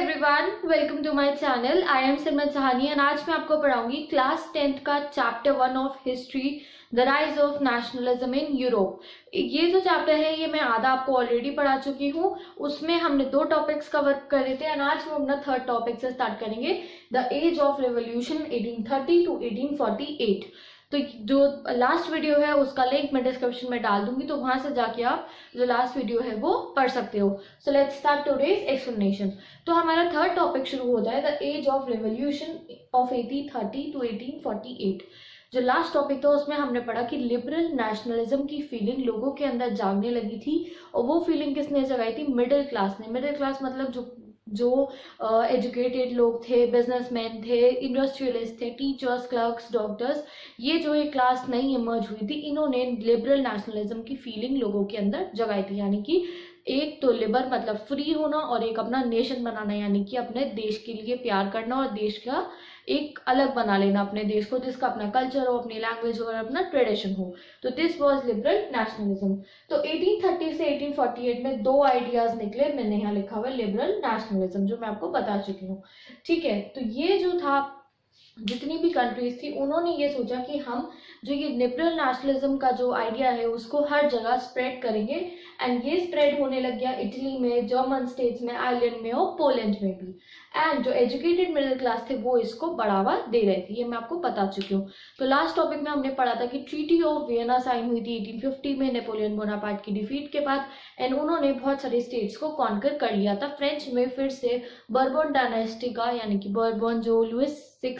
Everyone, welcome to my channel. I am Simran Sahani and आज मैं आपको पढ़ाऊंगी क्लास 10th का chapter 1 of history, the rise of nationalism in Europe. ये जो चैप्टर है ये मैं आधा आपको ऑलरेडी पढ़ा चुकी हूँ। उसमें हमने 2 टॉपिक्स कवर करे थे एंड आज हम अपना 3rd टॉपिक से स्टार्ट करेंगे, the age of revolution 1830 to 1848। तो जो लास्ट वीडियो है उसका लिंक मैं डिस्क्रिप्शन में डाल दूंगी, तो वहां से जाके आप जो लास्ट वीडियो है वो पढ़ सकते हो। So let's start today's explanation. तो हमारा 3rd टॉपिक शुरू होता है the age of revolution of 1830 to 1848। जो लास्ट टॉपिक था उसमें हमने पढ़ा कि लिबरल नेशनलिज्म की फीलिंग लोगों के अंदर जागने लगी थी, और वो फीलिंग किसने जगाई थी? मिडिल क्लास ने। मिडिल क्लास मतलब जो एजुकेटेड लोग थे, बिजनेसमैन थे, इंडस्ट्रियलिस्ट थे, टीचर्स, क्लर्क्स, डॉक्टर्स, ये जो एक क्लास नई इमर्ज हुई थी, इन्होंने लिबरल नेशनलिज्म की फीलिंग लोगों के अंदर जगाई थी। यानी कि एक तो लिबर मतलब फ्री होना, और एक अपना नेशन बनाना, यानी कि अपने देश के लिए प्यार करना और देश का एक अलग बना लेना अपने देश को, जिसका अपना कल्चर हो, अपनी लैंग्वेज हो और अपना ट्रेडिशन हो। तो दिस वाज लिबरल नेशनलिज्म। तो 1830 से 1848 में 2 आइडियाज निकले। मैंने यहाँ लिखा हुआ लिबरल नेशनलिज्म, जो मैं आपको बता चुकी हूँ। ठीक है, तो ये जो था, जितनी भी कंट्रीज थी उन्होंने ये सोचा कि हम जो ये लिबरल नेशनलिज्म का जो आइडिया है उसको हर जगह स्प्रेड करेंगे। एंड ये स्प्रेड होने लग गया इटली में, जर्मन स्टेट्स में, आयरलैंड में और पोलैंड में भी। एंड जो एजुकेटेड मिडिल क्लास थे वो इसको बढ़ावा दे रहे थे, ये मैं आपको बता चुकी हूँ। तो लास्ट टॉपिक में हमने पढ़ा था कि ट्रीटी ऑफ वियना साइन हुई थी 1850 में नेपोलियन बोनापार्ट की डिफीट के बाद, एंड उन्होंने बहुत सारे स्टेट्स को कॉन्कर कर लिया था। फ्रेंच में फिर से बर्बन डायनेस्टी का, यानी कि बर्बन जो लुइस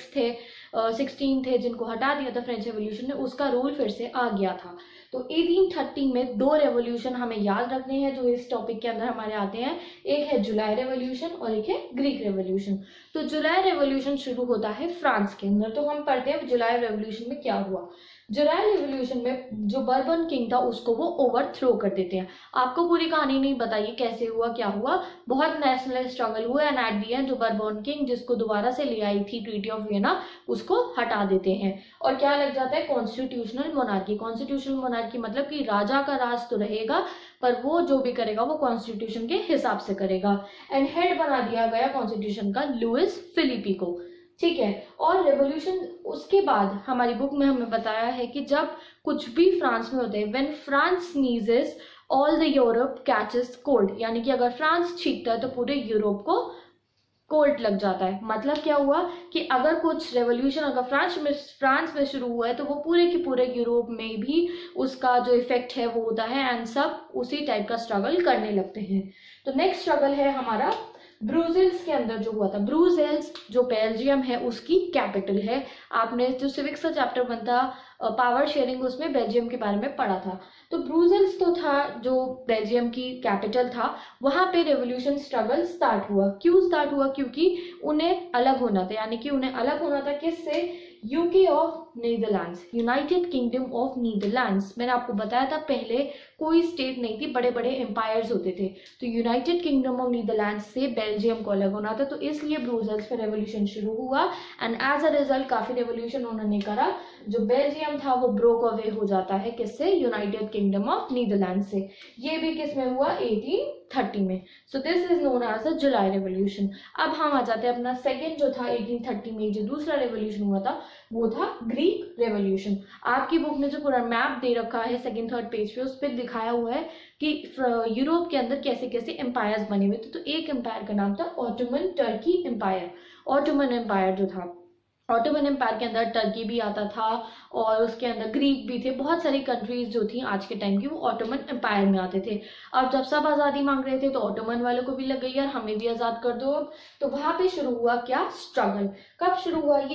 16 थे जिनको हटा दिया था फ्रेंच रेवोल्यूशन ने, उसका रूल फिर से आ गया था। तो 1830 में 2 रेवोल्यूशन हमें याद रखने हैं जो इस टॉपिक के अंदर हमारे आते हैं। एक है जुलाई रेवोल्यूशन और एक है ग्रीक रेवोल्यूशन। तो जुलाई रेवोल्यूशन शुरू होता है फ्रांस के अंदर। तो हम पढ़ते हैं जुलाई रेवोल्यूशन में क्या हुआ। जुलाई रेवोल्यूशन में जो बर्बन किंग था उसको वो ओवरथ्रो कर देते हैं। आपको पूरी कहानी नहीं बताइए कैसे हुआ, क्या हुआ, बहुत नेशनल स्ट्रगल हुआ एंड एट दी एंड जो बर्बन किंग जिसको दोबारा से ले आई थी ट्रीटी ऑफ वियना, उसको हटा देते हैं। और क्या लग जाता है? Constitutional monarchy. कॉन्स्टिट्यूशनल मोनार्की मतलब कि राजा का राज तो रहेगा, पर वो जो भी करेगा वो कॉन्स्टिट्यूशन के हिसाब से करेगा। एंड हेड बना दिया गया कॉन्स्टिट्यूशन का लुइस फिलिपी को। ठीक है, और रेवोल्यूशन उसके बाद हमारी बुक में हमें बताया है कि जब कुछ भी फ्रांस में होते हैं, when France sneezes all the Europe catches cold, यानी कि अगर फ्रांस छींकता है तो पूरे यूरोप को कोल्ड लग जाता है। मतलब क्या हुआ कि अगर कुछ रेवोल्यूशन अगर फ्रांस में शुरू हुआ है तो वो पूरे के पूरे यूरोप में भी उसका जो इफेक्ट है वो होता है, एंड सब उसी टाइप का स्ट्रगल करने लगते हैं। तो नेक्स्ट स्ट्रगल है हमारा ब्रुसेल्स के अंदर जो हुआ था। ब्रुसेल्स जो बेल्जियम है उसकी कैपिटल है। आपने जो सिविक्स का चैप्टर 1 था पावर शेयरिंग, उसमें बेल्जियम के बारे में पढ़ा था। तो ब्रुसेल्स तो था जो बेल्जियम की कैपिटल था, वहां पे रेवोल्यूशन स्ट्रगल स्टार्ट हुआ। क्यों स्टार्ट हुआ? क्योंकि उन्हें अलग होना था। यानी कि उन्हें अलग होना था किससे? UK of Netherlands, United Kingdom of Netherlands. मैंने आपको बताया था पहले कोई स्टेट नहीं थी, बड़े बड़े एम्पायर्स होते थे। तो यूनाइटेड किंगडम ऑफ नीदरलैंड्स से बेल्जियम को अलग होना था, तो इसलिए ब्रुसेल्स पे रेवोल्यूशन शुरू हुआ। एंड एज अ रिजल्ट काफी रेवोल्यूशन उन्होंने करा। जो बेल्जियम था वो ब्रोक अवे हो जाता है किससे? यूनाइटेड किंगडम ऑफ नीदरलैंड से। ये भी किस में हुआ? 1830 में। So this is known as the July revolution. अब हम आ जाते हैं अपना सेकेंड जो था 1830 में जो दूसरा रेवोल्यूशन हुआ था वो था ग्रीक रेवोल्यूशन। आपकी बुक में जो पूरा मैप दे रखा है 2nd-3rd पेज पे, उस पर दिखाया हुआ है कि यूरोप के अंदर कैसे कैसे एम्पायर्स बने हुए थे। तो एक एम्पायर का नाम था Ottoman Turkey empire. Ottoman empire जो था, ऑटोमन एम्पायर के अंदर टर्की भी आता था और उसके अंदर ग्रीक भी थे। बहुत सारी कंट्रीज जो थी आज के टाइम की वो ऑटोमन एम्पायर में आते थे। अब जब सब आज़ादी मांग रहे थे तो ऑटोमन वालों को भी लग गई यार हमें भी आज़ाद कर दो। तो वहां पे शुरू हुआ क्या? स्ट्रगल। कब शुरू हुआ? ये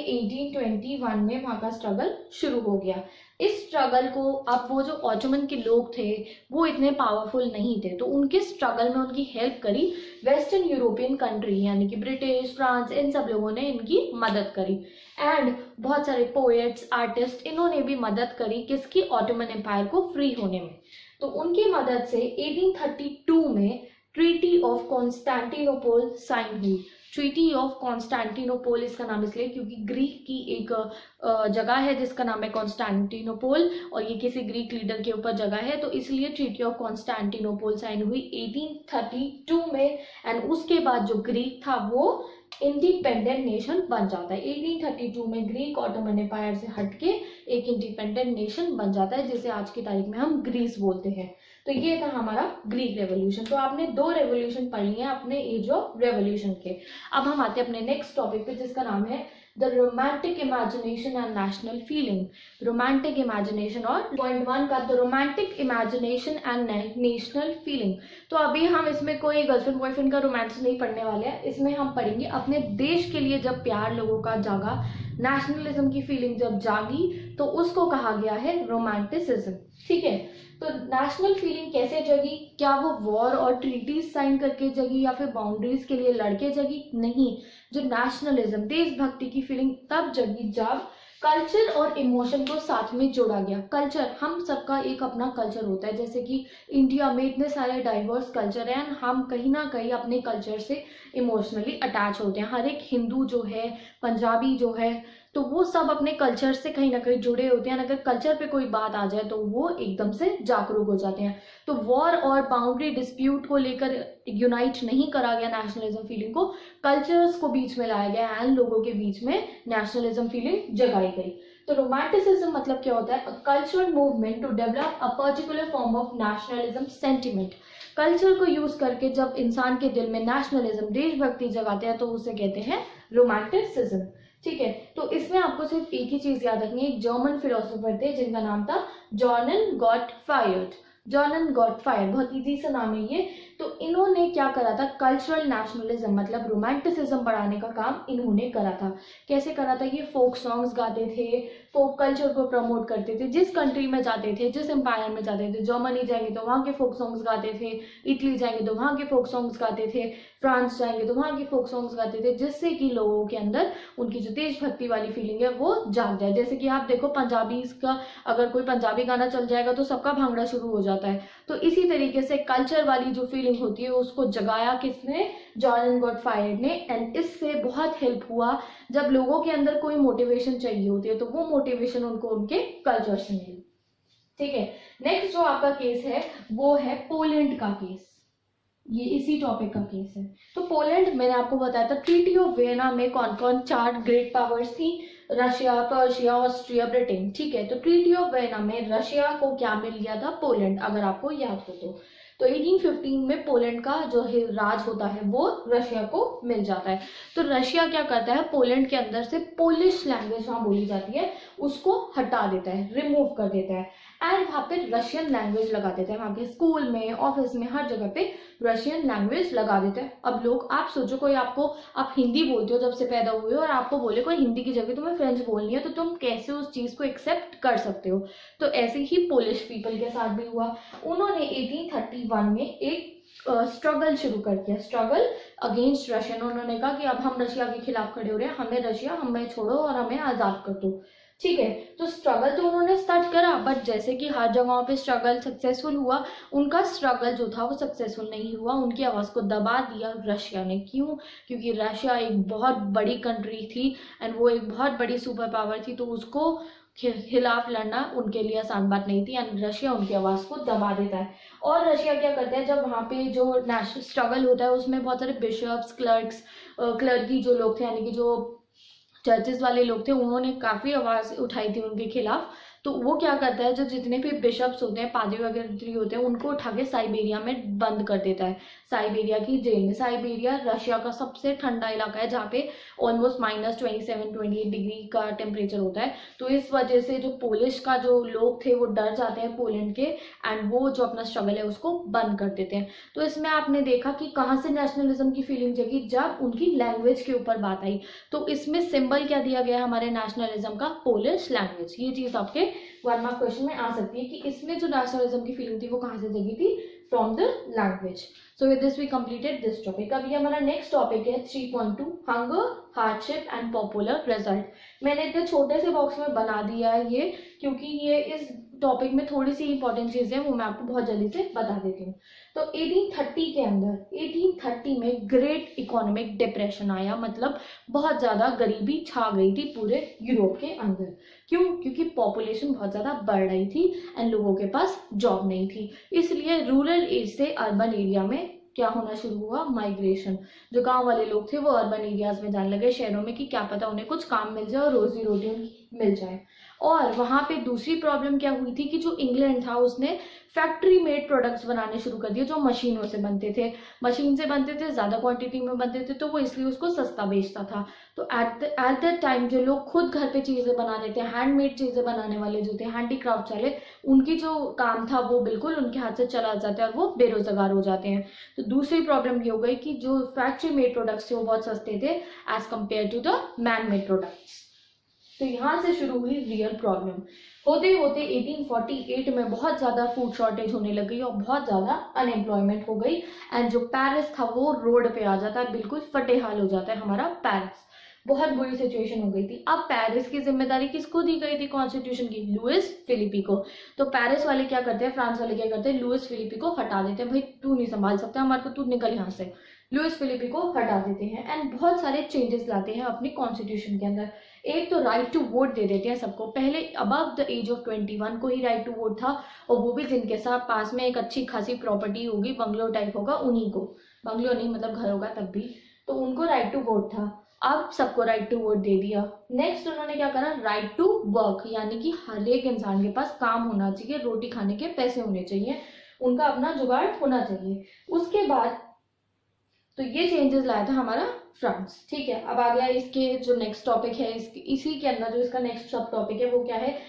1821 में वहां का स्ट्रगल शुरू हो गया। इस स्ट्रगल को अब वो जो ऑटोमन के लोग थे वो इतने पावरफुल नहीं थे, तो उनके स्ट्रगल में उनकी हेल्प करी वेस्टर्न यूरोपियन कंट्री, यानी कि ब्रिटिश, फ्रांस, इन सब लोगों ने इनकी मदद करी। एंड बहुत सारे पोएट्स, आर्टिस्ट, इन्होंने भी मदद करी किसकी? ऑटोमन एम्पायर को फ्री होने में। तो उनकी मदद से 1832 में ट्रीटी ऑफ कॉन्स्टेंटिनोपल साइन हुई। ट्रीटी ऑफ कॉन्स्टेंटिनोपल इसका नाम इसलिए क्योंकि ग्रीक की एक जगह है जिसका नाम है कॉन्स्टेंटिनोपल, और ये किसी ग्रीक लीडर के ऊपर जगह है, तो इसलिए ट्रीटी ऑफ कॉन्स्टेंटिनोपल साइन हुई 1832 में। एंड उसके बाद जो ग्रीक था वो इंडिपेंडेंट नेशन बन जाता है। 1832 में ग्रीक ऑटोमन एम्पायर से हटके एक इंडिपेंडेंट नेशन बन जाता है, जिसे आज की तारीख में हम ग्रीस बोलते हैं। तो ये था हमारा ग्रीक रेवोल्यूशन। तो आपने 2 रेवोल्यूशन पढ़ लिए अपने एज ऑफ रेवोल्यूशन के। अब हम आते हैं अपने नेक्स्ट टॉपिक पे, जिसका नाम है the romantic imagination and national feeling. Romantic imagination, और पॉइंट 1 का the romantic imagination and national feeling. तो अभी हम इसमें कोई गर्लफ्रेंड बॉयफ्रेंड का रोमांस नहीं पढ़ने वाले हैं, इसमें हम पढ़ेंगे अपने देश के लिए जब प्यार लोगों का जागा, नेशनलिज्म की फीलिंग जब जागी, तो उसको कहा गया है रोमांटिसिज्म। ठीक है, तो नेशनल फीलिंग कैसे जगी? क्या वो वॉर और ट्रीटीज साइन करके जगी या फिर बाउंड्रीज के लिए लड़के जगी? नहीं, जो नेशनलिज्म देशभक्ति की फीलिंग तब जगी जब कल्चर और इमोशन को साथ में जोड़ा गया। कल्चर, हम सबका एक अपना कल्चर होता है, जैसे कि इंडिया में इतने सारे डाइवर्स कल्चर हैं, हम कहीं ना कहीं अपने कल्चर से इमोशनली अटैच होते हैं। हर एक हिंदू जो है, पंजाबी जो है, तो वो सब अपने कल्चर से कहीं ना कहीं जुड़े होते हैं। अगर कल्चर पे कोई बात आ जाए तो वो एकदम से जागरूक हो जाते हैं। तो वॉर और बाउंड्री डिस्प्यूट को लेकर यूनाइट नहीं करा गया नेशनलिज्म फीलिंग को, कल्चर्स को बीच में लाया गया एंड लोगों के बीच में नेशनलिज्म फीलिंग जगाई गई। तो रोमांटिसिज्म मतलब क्या होता है? A cultural movement to develop a particular form of nationalism sentiment. Culture को यूज करके जब इंसान के दिल में नेशनलिज्म देशभक्ति जगाते हैं तो उसे कहते हैं रोमांटिसिज्म। ठीक है, तो इसमें आपको सिर्फ एक ही चीज याद रखनी है। एक जर्मन फिलोसोफर थे जिनका नाम था जॉर्डन गॉटफ्रायड। जॉर्डन गॉटफ्रायड, बहुत इजी सा नाम है ये। तो इन्होंने क्या करा था? कल्चरल नेशनलिज्म मतलब रोमांटिसिज्म बढ़ाने का काम इन्होंने करा था। कैसे करा था? ये फोक सॉन्ग्स गाते थे, फोक कल्चर को प्रमोट करते थे। जिस कंट्री में जाते थे, जिस एम्पायर में जाते थे, जर्मनी जाएंगे तो वहाँ के फोक सॉन्ग्स गाते थे, इटली जाएंगे तो वहाँ के फोक सॉन्ग्स गाते थे, फ्रांस जाएंगे तो वहाँ के फोक सॉन्ग्स गाते थे, जिससे कि लोगों के अंदर उनकी जो देशभक्ति वाली फीलिंग है वो जाग जाए। जैसे कि आप देखो पंजाबी का, अगर कोई पंजाबी गाना चल जाएगा तो सबका भांगड़ा शुरू हो जाता है। तो इसी तरीके से कल्चर वाली जो फीलिंग होती है उसको जगाया किसने? जॉर्डन गॉटफ्रायड ने। एंड इससे बहुत हेल्प हुआ। जब लोगों के अंदर कोई मोटिवेशन चाहिए होती है तो वो मोटिवेशन उनको उनके कल्चर से मिली। ठीक है, नेक्स्ट जो आपका केस है वो है पोलैंड का केस। ये इसी टॉपिक का केस है। तो पोलैंड, मैंने आपको बताया था ट्रीटी ऑफ वियना में कौन कौन 4 ग्रेट पावर्स थी? Russia, Persia, Austria, Britain. ठीक है, तो ट्रीटी ऑफ वियना में रशिया को क्या मिल गया था? पोलैंड, अगर आपको याद हो तो 1815 में पोलैंड का जो राज होता है वो रशिया को मिल जाता है। तो रशिया क्या करता है? पोलैंड के अंदर से पोलिश लैंग्वेज वहां बोली जाती है उसको हटा देता है, रिमूव कर देता है, एंड वहां पे रशियन लैंग्वेज लगा देता है। वहां के स्कूल में, ऑफिस में, हर जगह पे रशियन लैंग्वेज लगा देता है। अब लोग, आप सोचो कोई आपको, आप हिंदी बोलते हो जब से पैदा हुए हो और आपको बोले कोई हिंदी की जगह तुम्हें फ्रेंच बोलनी है, तो तुम कैसे उस चीज को एक्सेप्ट कर सकते हो? तो ऐसे ही पोलिश पीपल के साथ भी हुआ। उन्होंने 1831 में एक स्ट्रगल शुरू कर दिया, स्ट्रगल अगेंस्ट रशियन। उन्होंने कहा कि अब हम रशिया के खिलाफ खड़े हो रहे हैं, हमें रशिया, हमें छोड़ो और हमें आजाद कर दो। ठीक है, तो स्ट्रगल तो उन्होंने स्टार्ट करा, बट जैसे कि हर जगहों पे स्ट्रगल सक्सेसफुल हुआ, उनका स्ट्रगल जो था वो सक्सेसफुल नहीं हुआ। उनकी आवाज को दबा दिया रशिया ने। क्यों? क्योंकि रशिया एक बहुत बड़ी कंट्री थी एंड वो एक बहुत बड़ी सुपर पावर थी, तो उसको खिलाफ लड़ना उनके लिए आसान बात नहीं थी एंड रशिया उनकी आवाज को दबा देता है। और रशिया क्या करता है, जब वहाँ पे जो नेशनल स्ट्रगल होता है उसमें बहुत सारे बिशप्स, क्लर्की जो लोग थे, यानी कि जो चर्चेस वाले लोग थे, उन्होंने काफी आवाज उठाई थी उनके खिलाफ। तो वो क्या करता है, जो जितने भी बिशप्स होते हैं, पादरी वगैरह होते हैं, उनको उठा के साइबेरिया में बंद कर देता है, साइबेरिया की जेल में। साइबेरिया रशिया का सबसे ठंडा इलाका है जहाँ पे ऑलमोस्ट -27-28 डिग्री का टेम्परेचर होता है। तो इस वजह से जो पोलिश का जो लोग थे वो डर जाते हैं पोलैंड के एंड वो जो अपना स्ट्रगल है उसको बंद कर देते हैं। तो इसमें आपने देखा कि कहाँ से नेशनलिज्म की फीलिंग जगी, जब उनकी लैंग्वेज के ऊपर बात आई। तो इसमें सिंबल क्या दिया गया हमारे नेशनलिज्म का? Polish language. ये चीज आपके 1 मार्क क्वेश्चन में आ सकती है कि इसमें जो नेशनलिज्म की फीलिंग थी वो कहाँ से जगी थी? From the language. So with this we completed this topic. अब ये हमारा नेक्स्ट टॉपिक है 3.2 hunger, hardship and popular result. मैंने इतने छोटे से बॉक्स में बना दिया है ये, क्योंकि ये इस टॉपिक में थोड़ी सी इंपॉर्टेंट चीजें वो मैं आपको बहुत जल्दी से बता देती हूँ। तो 1830 के अंदर 1830 में ग्रेट इकोनॉमिक डिप्रेशन आया, मतलब बहुत ज्यादा गरीबी छा गई थी पूरे यूरोप के अंदर। क्यों? क्योंकि पॉपुलेशन बहुत ज्यादा बढ़ रही थी एंड लोगों के पास जॉब नहीं थी, इसलिए रूरल एज से अर्बन एरिया में क्या होना शुरू हुआ, माइग्रेशन। जो गांव वाले लोग थे वो अर्बन एरियाज में जाने लगे, शहरों में, कि क्या पता उन्हें कुछ काम मिल जाए और रोजी रोटी मिल जाए। और वहां पे दूसरी प्रॉब्लम क्या हुई थी कि जो इंग्लैंड था उसने फैक्ट्री मेड प्रोडक्ट्स बनाने शुरू कर दिए जो मशीनों से बनते थे, मशीन से बनते थे, ज्यादा क्वांटिटी में बनते थे, तो वो इसलिए उसको सस्ता बेचता था। तो एट दैट टाइम जो लोग खुद घर पे चीजें बना रहे थे, हैंडमेड चीजें बनाने वाले जो थे, हैंडीक्राफ्ट वाले, उनकी जो काम था वो बिल्कुल उनके हाथ से चला जाता है और वो बेरोजगार हो जाते हैं। तो दूसरी प्रॉब्लम ये हो गई कि जो फैक्ट्री मेड प्रोडक्ट्स थे वो बहुत सस्ते थे as compare to the man made products. तो यहाँ से शुरू हुई रियल प्रॉब्लम। होते होते 1848 में बहुत ज्यादा फूड शॉर्टेज होने लगी और बहुत ज्यादा अनएम्प्लॉयमेंट हो गई एंड जो पेरिस था वो रोड पे आ जाता है, बिल्कुल फटे हाल हो जाता है हमारा पेरिस। बहुत बुरी सिचुएशन हो गई थी। अब पेरिस की जिम्मेदारी किसको दी गई थी कॉन्स्टिट्यूशन की? लुइस फिलिपी को। तो पेरिस वाले क्या करते हैं, फ्रांस वाले क्या करते हैं, लुइस फिलिपी को हटा देते हैं, भाई तू नहीं संभाल सकता हमारे को, तू निकल यहाँ से। लुइस फिलिपी को हटा देते हैं एंड बहुत सारे चेंजेस लाते हैं अपनी कॉन्स्टिट्यूशन के अंदर। एक तो राइट टू वोट दे देते हैं सबको, पहले अबव द एज ऑफ 21 को ही राइट टू वोट था, और वो भी जिनके साथ पास में एक अच्छी खासी प्रॉपर्टी होगी, बंगलो टाइप होगा, उन्हीं को, बंगलो नहीं मतलब घर होगा तब भी, तो उनको राइट टू वोट था। अब सबको राइट टू वोट दे दिया। नेक्स्ट उन्होंने क्या करा, राइट टू वर्क, यानी कि हर एक इंसान के पास काम होना चाहिए, रोटी खाने के पैसे होने चाहिए, उनका अपना जुगाड़ होना चाहिए। उसके बाद तो ये चेंजेस लाया था हमारा फ्रांस। ठीक है, अब आ गया इसके जो नेक्स्ट टॉपिक है, इसी के अंदर जो इसका नेक्स्ट सब टॉपिक है वो क्या है,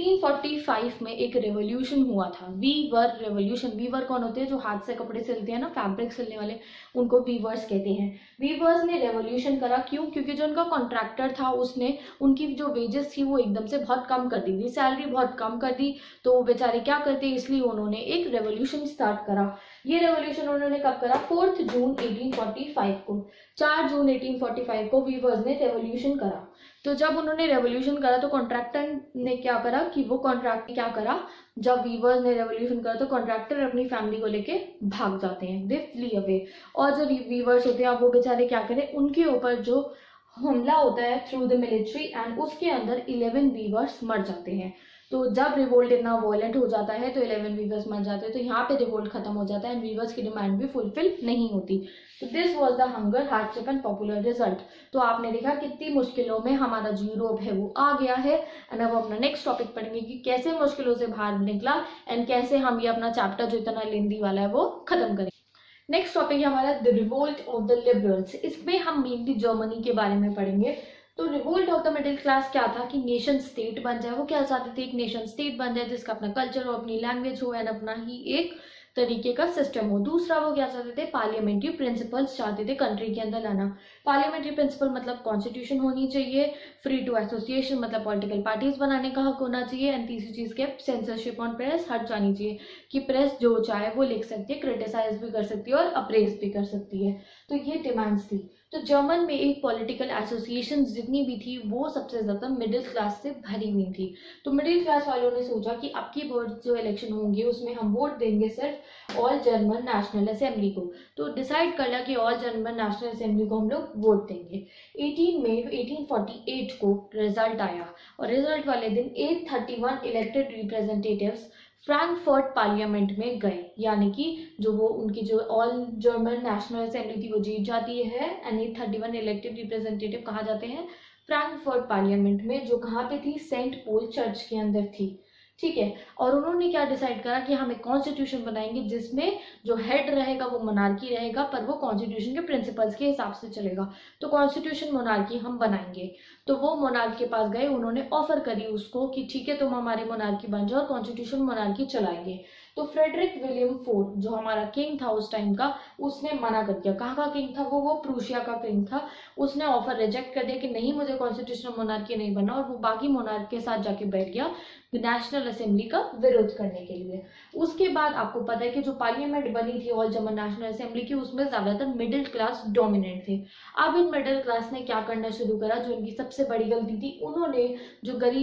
1845 में एक रेवोल्यूशन हुआ था, वीवर रेवोल्यूशन। वीवर कौन होते हैं? जो हाथ से कपड़े सिलते हैं ना, फैब्रिक सिलने वाले, उनको वीवर्स कहते हैं। वीवर्स ने रेवोल्यूशन करा, क्यों? क्योंकि जो उनका कॉन्ट्रैक्टर था उसने उनकी जो वेजेस थी वो एकदम से बहुत कम कर दी थी, सैलरी बहुत कम कर दी, तो वो बेचारे क्या करते, इसलिए उन्होंने एक रेवोल्यूशन स्टार्ट करा। ये रेवोल्यूशन उन्होंने कब करा? 4 जून 1845 को। 4 जून 1845 को वीवर्स ने रेवोल्यूशन करा। तो जब उन्होंने रेवोल्यूशन करा तो कॉन्ट्रैक्टर ने क्या करा कि वो कॉन्ट्रैक्ट क्या करा, जब वीवर्स ने रेवोल्यूशन करा तो कॉन्ट्रैक्टर अपनी फैमिली को लेके भाग जाते हैं, दे फ्ली अवे। और जो वीवर्स होते हैं वो बेचारे क्या करें, उनके ऊपर जो हमला होता है थ्रू द मिलिट्री एंड उसके अंदर 11 वीवर्स मर जाते हैं। तो जब रिवोल्ट इतना वॉयलेंट हो जाता है तो 11 वीवर्स मर जाते हैं, तो यहाँ पे रिवोल्ट खत्म हो जाता है एंड वीवर्स की डिमांड भी फुलफिल नहीं होती। तो this was the hunger, hardship and popular result. तो आपने देखा कितनी मुश्किलों में हमारा जो यूरोप है वो आ गया है। एंड अब अपना नेक्स्ट टॉपिक पढ़ेंगे कि कैसे मुश्किलों से बाहर निकला एंड कैसे हम ये अपना चैप्टर जो इतना लेंदी वाला है वो खत्म करें। नेक्स्ट टॉपिक है हमारा the revolt of the liberals. इसमें हम मेनली जर्मनी के बारे में पढ़ेंगे। तो revolt of the middle class क्या था कि नेशन स्टेट बन जाए, वो क्या चाहते थे, एक नेशन स्टेट बन जाए जिसका अपना कल्चर हो, अपनी लैंग्वेज हो एंड अपना ही एक तरीके का सिस्टम हो। दूसरा वो क्या चाहते थे, पार्लियामेंट्री प्रिंसिपल्स चाहते थे कंट्री के अंदर लाना। पार्लियामेंट्री प्रिंसिपल मतलब कॉन्स्टिट्यूशन होनी चाहिए, फ्री टू एसोसिएशन मतलब पॉलिटिकल पार्टीज बनाने का हक होना चाहिए एंड तीसरी चीज के सेंसरशिप ऑन प्रेस हट जानी चाहिए कि प्रेस जो चाहे वो लिख सकती है, क्रिटिसाइज भी कर सकती है और अप्रेज भी कर सकती है। तो ये डिमांड्स थी। तो जर्मन में एक पॉलिटिकल एसोसिएशन जितनी भी थी वो सबसे ज्यादा मिडिल क्लास से भरी हुई थी। तो मिडिल क्लास वालों ने सोचा कि अब की बार जो इलेक्शन होंगे उसमें हम वोट देंगे सिर्फ ऑल जर्मन नेशनल असेंबली को। तो डिसाइड कर लिया कि ऑल जर्मन नेशनल असेंबली को हम लोग वोट देंगे। 18 मई 1848 को रिजल्ट आया और रिजल्ट वाले दिन 831 इलेक्टेड रिप्रेजेंटेटिव्स फ्रैंकफर्ट पार्लियामेंट में गए, यानी कि जो वो उनकी जो ऑल जर्मन नेशनल असेंबली थी वो जीत जाती है एंड 831 इलेक्टेड रिप्रेजेंटेटिव कहाँ जाते हैं, फ्रैंकफर्ट पार्लियामेंट में, जो कहाँ पे थी, सेंट पॉल चर्च के अंदर थी। ठीक है, और उन्होंने क्या डिसाइड करा कि हम एक कॉन्स्टिट्यूशन बनाएंगे जिसमें जो हेड रहेगा वो मोनार्की रहेगा, पर वो कॉन्स्टिट्यूशन के प्रिंसिपल्स के हिसाब से चलेगा। तो कॉन्स्टिट्यूशन मोनार्की हम बनाएंगे। तो वो मोनार्क के पास गए, उन्होंने ऑफर करी उसको कि ठीक है तुम हमारे मोनार्की बन जाओ और कॉन्स्टिट्यूशन मोनार्की चलाएंगे। तो फ्रेडरिक विलियम फोर्थ जो हमारा किंग था उस टाइम का, उसने मना कर दिया। कहाँ का किंग था वो प्रूशिया का किंग था। उसने ऑफर रिजेक्ट कर दिया कि नहीं, मुझे कॉन्स्टिट्यूशनल मोनार्की नहीं बनना, और वो बाकी मोनार्क के साथ जाके बैठ गया नेशनल असेंबली का विरोध करने के लिए। उसके बाद आपको पता है कि जो पार्लियामेंट बनी थी ऑल जर्मन नेशनल असेंबली की, उसमें ज्यादातर मिडिल क्लास डोमिनेंट थे। अब इन मिडिल क्लास ने क्या करना शुरू करा, जो इनकी सबसे बड़ी गलती थी, उन्होंने जो गरीब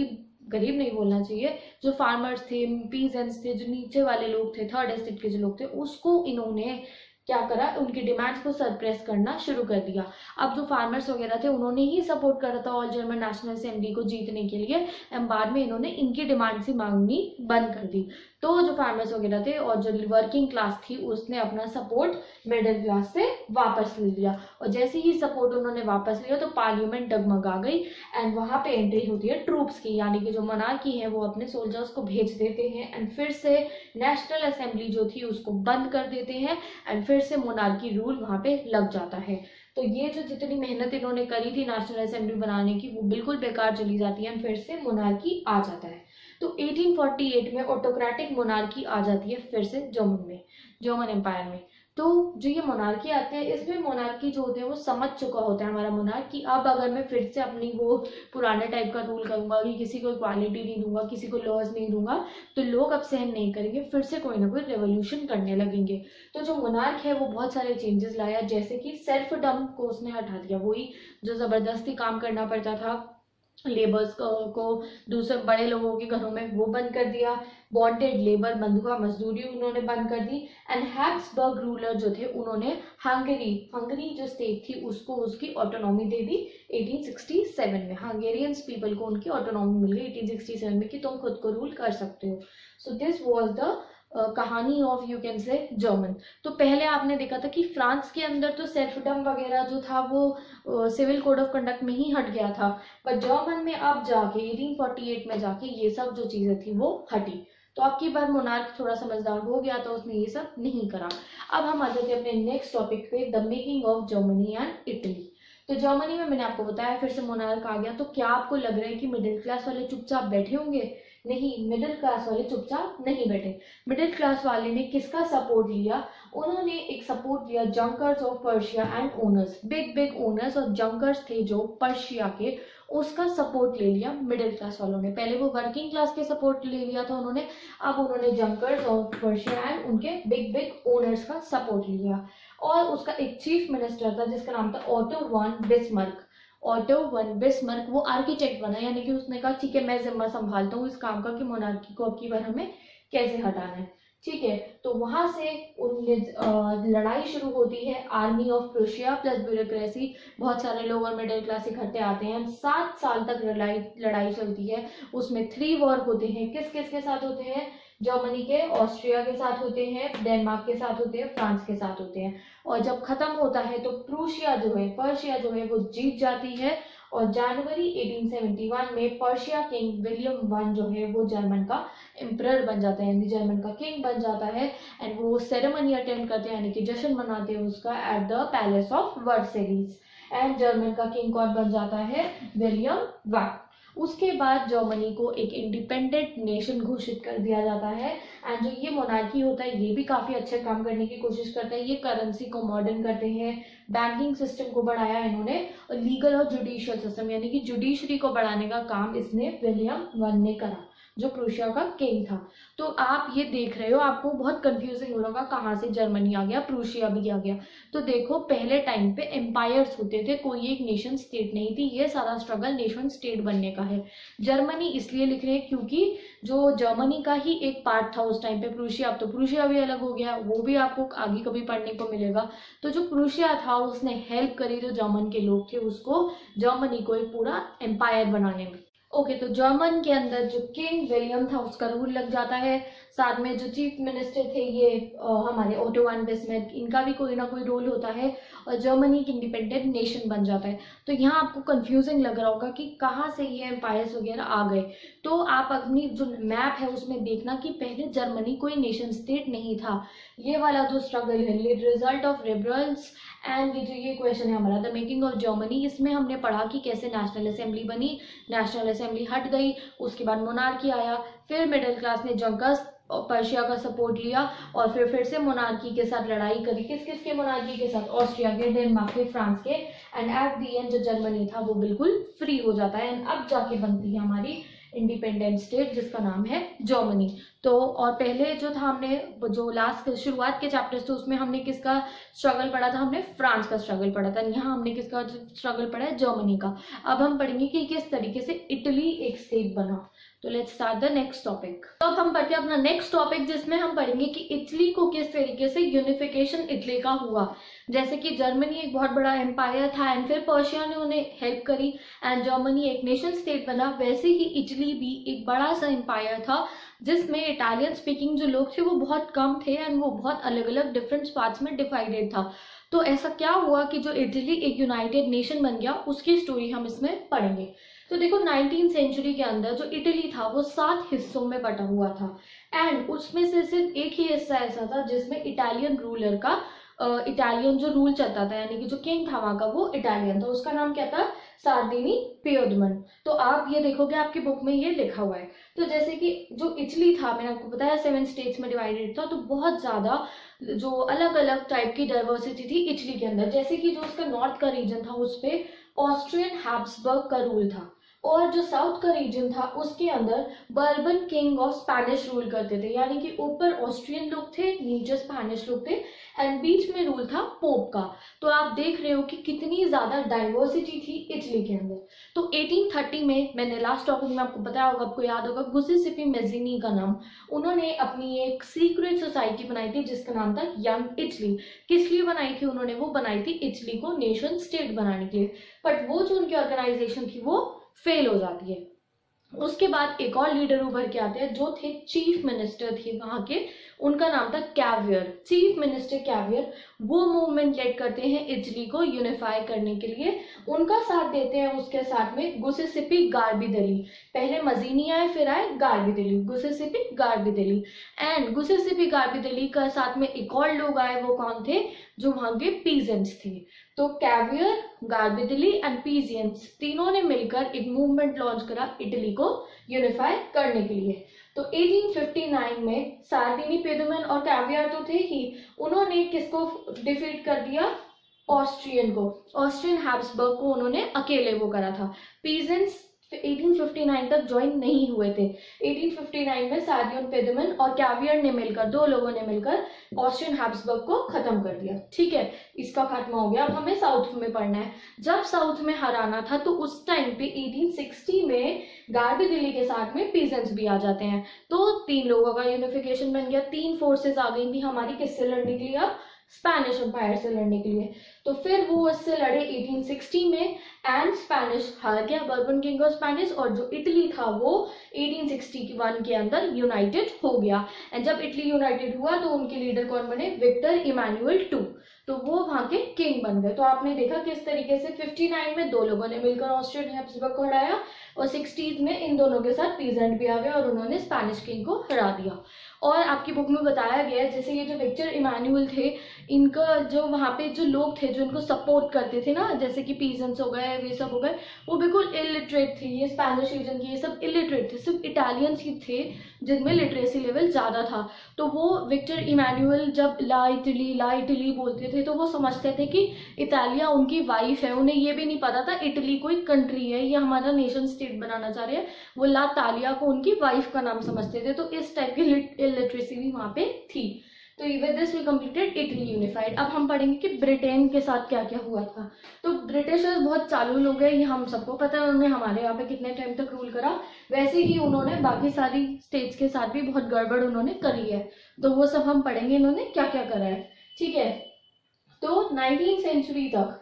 गरीब नहीं बोलना चाहिए, जो फार्मर्स थे, पीजेंट्स थे, जो नीचे वाले लोग थे, थर्ड एस्टेट के जो लोग थे, उसको इन्होंने क्या करा, उनकी डिमांड्स को सरप्रेस करना शुरू कर दिया। अब जो फार्मर्स वगैरह थे उन्होंने ही सपोर्ट करा था ऑल जर्मन नेशनल असेंबली को जीतने के लिए, एंड बाद में इन्होंने इनकी डिमांड से मांगनी बंद कर दी। तो जो फार्मर्स वगैरह थे और जो वर्किंग क्लास थी उसने अपना सपोर्ट मिडिल क्लास से वापस ले लिया, और जैसे ही सपोर्ट उन्होंने वापस लिया तो पार्लियामेंट डगमगा गई, एंड वहां पे एंट्री होती है ट्रूप्स की, यानी कि जो मनार्की है वो अपने सोल्जर्स को भेज देते हैं, एंड फिर से नेशनल असेंबली जो थी उसको बंद कर देते हैं, एंड फिर से मोनार्की रूल वहां पे लग जाता है। तो ये जो जितनी मेहनत इन्होंने करी थी नेशनल असेंबली बनाने की वो बिल्कुल बेकार चली जाती है, एंड फिर से मोनार्की आ जाता है। तो 1848 में ऑटोक्रेटिक मोनार्की आ जाती है फिर से जर्मन एम्पायर में। तो जो ये मोनार्की आते हैं इसमें मोनार्की जो होते हैं वो समझ चुका होता है हमारा मोनार्क कि अब अगर मैं फिर से अपनी वो पुराने टाइप का रूल करूंगा कि किसी को इक्वालिटी नहीं दूंगा, किसी को लॉज नहीं दूंगा, तो लोग अब सहन नहीं करेंगे, फिर से कोई ना कोई रेवोल्यूशन करने लगेंगे। तो जो मोनार्क है वो बहुत सारे चेंजेस लाया, जैसे कि सेल्फडम को उसने हटा दिया, वही जो जबरदस्ती काम करना पड़ता था लेबर्स को दूसरे बड़े लोगों के घरों में, वो बंद कर दिया। बॉन्डेड लेबर, बंधुआ मजदूरी उन्होंने बंद कर दी। एंड हैब्सबर्ग रूलर जो थे उन्होंने हंगरी जो स्टेट थी उसको उसकी ऑटोनॉमी दे दी 1867 में। हंगेरियंस पीपल को उनकी ऑटोनॉमी मिल गई 1867 में कि तुम खुद को रूल कर सकते हो। सो दिस वाज द कहानी of you can say German. तो पहले आपने देखा था कि फ्रांस के अंदर तो सेल्फडम वगैरह जो था वो सिविल कोड ऑफ कंडक्ट में ही हट गया था, पर जर्मन में अब जाके 1848 में जाके ये सब जो चीजें थी वो हटी। तो आपकी बार मोनार्क थोड़ा समझदार हो गया तो उसने ये सब नहीं करा। अब हम आ जाते हैं अपने नेक्स्ट टॉपिक पे, the making of Germany and Italy. तो जर्मनी में मैंने आपको बताया फिर से मोनार्क आ गया, तो क्या आपको लग रहा है कि मिडिल क्लास वाले चुपचाप बैठे होंगे? नहीं, मिडिल क्लास वाले चुपचाप नहीं बैठे। मिडिल क्लास वाले ने किसका सपोर्ट लिया? उन्होंने एक सपोर्ट लिया Junkers of Persia and owners, big owners और जंकर्स थे जो पर्शिया के, उसका सपोर्ट ले लिया मिडिल क्लास वालों ने। पहले वो वर्किंग क्लास के सपोर्ट ले लिया था उन्होंने, अब उन्होंने जंकर्स ऑफ पर्शिया एंड उनके बिग ओनर्स का सपोर्ट लिया। और उसका एक चीफ मिनिस्टर था जिसका नाम था Otto von Bismarck. Otto von Bismarck वो आर्किटेक्ट बना, यानी कि उसने कहा ठीक है मैं जिम्मा संभालता हूँ इस काम का कि मोनार्की को अब की बार हमें कैसे हटाना है। ठीक है, तो वहां से लड़ाई शुरू होती है, army of Prussia plus bureaucracy, बहुत सारे लोग और मिडिल क्लास इकट्ठे आते हैं। 7 साल तक लड़ाई चलती है, उसमें 3 वॉर होते हैं। किस किस के साथ होते हैं? जर्मनी के, ऑस्ट्रिया के साथ होते हैं, डेनमार्क के साथ होते हैं, फ्रांस के साथ होते हैं। और जब खत्म होता है तो पर्शिया जो है वो जीत जाती है, और जनवरी 1871 में पर्शिया किंग विलियम वन जो है वो जर्मन का एम्परर बन जाता है, यानी जर्मन का किंग बन जाता है। एंड वो सेरेमनी अटेंड करते हैं, यानी कि जश्न मनाते हैं उसका at the palace of Versailles. And German का किंग कौन बन जाता है? William one. उसके बाद जर्मनी को एक इंडिपेंडेंट नेशन घोषित कर दिया जाता है। एंड जो ये मोनार्की होता है ये भी काफी अच्छे काम करने की कोशिश करता है। ये करेंसी को मॉडर्न करते हैं, बैंकिंग सिस्टम को बढ़ाया इन्होंने, और लीगल और जुडिशियल सिस्टम यानी कि जुडिशरी को बढ़ाने का काम इसने विलियम वन ने करा, जो प्रूशिया का किंग था। तो आप ये देख रहे हो, आपको बहुत कंफ्यूजिंग हो रहा होगा कहाँ से जर्मनी आ गया, प्रूशिया भी आ गया। तो देखो पहले टाइम पे एम्पायर्स होते थे, कोई एक नेशन स्टेट नहीं थी। ये सारा स्ट्रगल नेशन स्टेट बनने का है। जर्मनी इसलिए लिख रहे हैं क्योंकि जो जर्मनी का ही एक पार्ट था उस टाइम पे प्रूशिया, अब तो प्रूशिया भी अलग हो गया, वो भी आपको आगे कभी पढ़ने को मिलेगा। तो जो प्रूशिया था उसने हेल्प करी जो जर्मन के लोग थे उसको, जर्मनी को एक पूरा एम्पायर बनाने में। ओके, तो जर्मन के अंदर जो किंग विलियम था उसका रूल लग जाता है। साथ में जो चीफ मिनिस्टर थे ये हमारे ऑटो वन बिस्मार्क, इनका भी कोई ना कोई रोल होता है, और जर्मनी एक इंडिपेंडेंट नेशन बन जाता है। तो यहाँ आपको कंफ्यूजिंग लग रहा होगा कि कहाँ से ये एम्पायर्स वगैरह आ गए। तो आप अपनी जो मैप है उसमें देखना कि पहले जर्मनी कोई नेशन स्टेट नहीं था। ये वाला जो स्ट्रगल है, रिजल्ट ऑफ लिबरल्स एंड ये क्वेश्चन है हमारा द मेकिंग ऑफ जर्मनी, इसमें हमने पढ़ा कि कैसे नेशनल असेंबली बनी, नेशनल असेंबली हट गई, उसके बाद मोनार्की आया, फिर मिडिल क्लास ने जंकर्स और पर्शिया का सपोर्ट लिया, और फिर से मोनार्की के साथ लड़ाई करी। किस किस के मोनार्की के साथ? ऑस्ट्रिया के, डेनमार्क के, फ्रांस के। एंड एट दी एंड जो जर्मनी था वो बिल्कुल फ्री हो जाता है, एंड अब जाके बनती है हमारी इंडिपेंडेंट स्टेट जिसका नाम है जर्मनी। तो और पहले जो था हमने जो लास्ट शुरुआत के चैप्टर्स थे उसमें हमने किसका स्ट्रगल पढ़ा था? हमने फ्रांस का स्ट्रगल पढ़ा था। यहाँ हमने किसका स्ट्रगल पढ़ा है? जर्मनी का। अब हम पढ़ेंगे कि किस तरीके से इटली एक स्टेट बना। तो let's start the next topic. तो अब हम पढ़ते हैं अपना नेक्स्ट टॉपिक, जिसमें हम पढ़ेंगे कि इटली को किस तरीके से यूनिफिकेशन इटली का हुआ। जैसे कि जर्मनी एक बहुत बड़ा एम्पायर था एंड फिर पर्शिया ने उन्हें हेल्प करी एंड जर्मनी एक नेशन स्टेट बना, वैसे ही इटली भी एक बड़ा सा एम्पायर था जिसमें इटालियन स्पीकिंग जो लोग थे वो बहुत कम थे एंड वो बहुत अलग अलग डिफरेंट पार्ट्स में डिवाइडेड था। तो ऐसा क्या हुआ कि जो इटली एक यूनाइटेड नेशन बन गया, उसकी स्टोरी हम इसमें पढ़ेंगे। तो देखो 19th सेंचुरी के अंदर जो इटली था वो 7 हिस्सों में बटा हुआ था एंड उसमें से सिर्फ एक ही हिस्सा ऐसा था जिसमें इटालियन रूलर का इटालियन जो रूल चलता था, यानी कि जो किंग था वहां का वो इटालियन था। उसका नाम क्या था? सार्डिनी पियोदमन। तो आप ये देखोगे आपकी बुक में ये लिखा हुआ है। तो जैसे कि जो इटली था, मैंने आपको बताया 7 स्टेट्स में डिवाइडेड था, तो बहुत ज्यादा जो अलग अलग टाइप की डाइवर्सिटी थी इटली के अंदर। जैसे कि जो उसका नॉर्थ का रीजन था उस पे ऑस्ट्रियन हैब्सबर्ग का रूल था और जो साउथ का रीजन था उसके अंदर Bourbon king of Spanish rule करते थे, यानी कि ऊपर ऑस्ट्रियन लोग थे, नीचे स्पेनिश लोग थे एंड बीच में रूल था पोप का। तो आप देख रहे हो कि कितनी ज्यादा डाइवर्सिटी थी इटली के अंदर। तो 1830 में मैंने लास्ट टॉपिक में आपको बताया होगा, आपको याद होगा, गुसेसिपी मैज़िनी का नाम, उन्होंने अपनी एक सीक्रेट सोसाइटी बनाई थी जिसका नाम था यंग इटली। किस लिए बनाई थी उन्होंने? वो बनाई थी इटली को नेशन स्टेट बनाने के लिए, बट वो जो उनकी ऑर्गेनाइजेशन थी वो फेल हो जाती है। उसके बाद एक और लीडर उभर के आते हैं जो थे चीफ मिनिस्टर थे वहां के, उनका नाम था कैवियर। चीफ मिनिस्टर कैवियर वो मूवमेंट लेड करते हैं इटली को यूनिफाई करने के लिए। उनका साथ देते हैं उसके साथ में गुसेसिपी गार्बिदेली। पहले मजीनी आए फिर आए गार्बिदेली, गुसेसिपी गार्बिदेली एंड गुसेसिपी गार्बिदेली का साथ में एक और लोग आए, वो कौन थे? जो वहां के पीजेंट्स थे। तो कैवियर, गार्बिदेली एंड पीजेंट्स तीनों ने मिलकर एक मूवमेंट लॉन्च करा इटली को यूनिफाई करने के लिए। तो 1859 में सार्डिनी पियोदमन और कैवियर तो थे ही, उन्होंने किसको डिफीट कर दिया? ऑस्ट्रियन को, ऑस्ट्रियन हैब्सबर्ग को उन्होंने अकेले वो करा था। पीजेंट्स 1859 तक ज्वाइन नहीं हुए थे। 1859 में सार्डियन पियोदमन और कैवियर ने मिलकर, दो लोगों ने मिलकर ऑस्ट्रियन हैब्सबर्ग को खत्म कर दिया। ठीक है, इसका खात्मा हो गया। अब हमें साउथ में पढ़ना है। जब साउथ में हराना था तो उस टाइम पे 1860 में गार्बिदेली के साथ में पीजेंट्स भी आ जाते हैं। तो 3 लोगों का यूनिफिकेशन बन गया। 3 फोर्सेस आ गई थी हमारी, किससे लड़ने के लिए? अब स्पेनिश एम्पायर से लड़ने के लिए। तो फिर वो उससे लड़े 1860 में एंड स्पेनिश हार गया, बर्बन किंग ऑफ स्पेनिश, और जो इटली था वो 1861 के अंदर यूनाइटेड हो गया। एंड जब इटली यूनाइटेड हुआ तो उनके लीडर कौन बने? Victor Emmanuel II। तो वो वहां के किंग बन गए। तो आपने देखा किस तरीके से 59 में 2 लोगों ने मिलकर ऑस्ट्रियन हैब्सबर्ग को हराया और 60s में इन दोनों के साथ पीजेंट भी आ गए और उन्होंने स्पेनिश किंग को हरा दिया। और आपकी बुक में बताया गया है, जैसे ये जो विक्टर इमैनुअल थे, इनका जो वहाँ पे जो लोग थे जो इनको सपोर्ट करते थे ना, जैसे कि पीजेंट्स हो गए, वे सब हो गए, वो बिल्कुल इलिटरेट थे। ये स्पेनिश रीजन के ये सब इलिटरेट थे, सिर्फ इटालियंस ही थे जिनमें लिटरेसी लेवल ज़्यादा था। तो वो विक्टर इमैनुअल जब ला इटली बोलते थे तो वो समझते थे कि इटालिया उनकी वाइफ है। उन्हें ये भी नहीं पता था इटली कोई कंट्री है, ये हमारा नेशन स्टेट बनाना चाह रहे हैं। वो ला तालिया को उनकी वाइफ का नाम समझते थे। तो इस टाइप की लिटरेसी भी वहाँ पे थी। तो with this we completed Italy unified. अब हम पढ़ेंगे कि ब्रिटेन के साथ क्या क्या हुआ था। तो ब्रिटिशर्स बहुत चालू लोग हैं, ये हम सबको पता है। उन्होंने हमारे यहाँ पे कितने टाइम तक रूल करा, वैसे ही उन्होंने बाकी सारी स्टेट्स के साथ भी बहुत गड़बड़ उन्होंने करी है। तो वो सब हम पढ़ेंगे इन्होंने क्या क्या करा है। ठीक है, तो 19th सेंचुरी तक